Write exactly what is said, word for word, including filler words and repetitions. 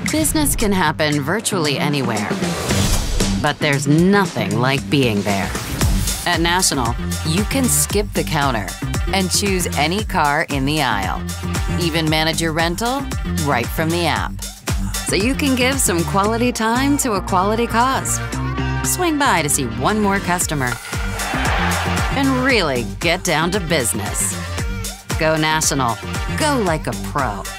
Business can happen virtually anywhere, but there's nothing like being there. At National, you can skip the counter and choose any car in the aisle. Even manage your rental right from the app. So you can give some quality time to a quality cause. Swing by to see one more customer. And really get down to business. Go National. Go like a pro.